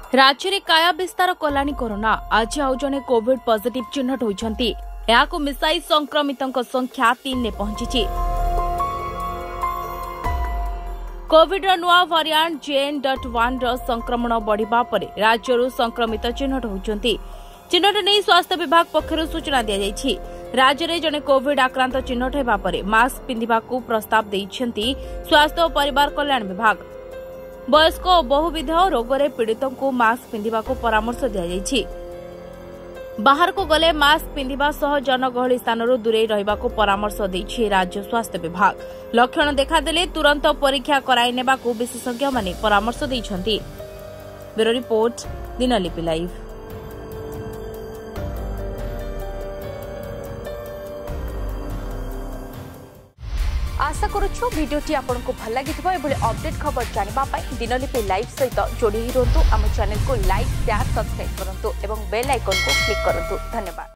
राज्य में काया विस्तार कलानी कोरोना। आज आउ जने कोविड पॉजिटिव चिन्हट होइछंती। याको मिसाई संक्रमितों संख्या 3 ने पहुंची। कोविड नुआ variant JN.1 संक्रमण बढ़िबा परे राज्यरू संक्रमित चिन्हट होइछंती। चिन्हट नहीं स्वास्थ्य विभाग पक्षरु सूचना दिया जायछि। राज्य में जने कोविड आक्रांत चिन्हट हेबा परे मास्क पिंधिबा को प्रस्ताव दैछंती स्वास्थ्य और परिवार कल्याण विभाग। वयस्क और बहुविध रोग रे पीड़ितों को मास्क पिंधिबा को परामर्श दिया जायछि। बाहर को गले मास्क पिंधिबा सह जनगहली स्थानरू दूरे रहिबा को परामर्श दैछि राज्य स्वास्थ्य विभाग। लक्षण देखादेले तुरंत परीक्षा कराई नेबा को विशेषज्ञ माने परामर्श दैछंती। Bureau report, Dinlipi live. आशा करूछु वीडियोटी आपको भल लगी अपडेट खबर जानापी दिनलिपि लाइव सहित जोड़ी रुहतु। आम चैनल को लाइक शेयर सब्सक्राइब करंतु एवं बेल आइकन को क्लिक करंतु। धन्यवाद।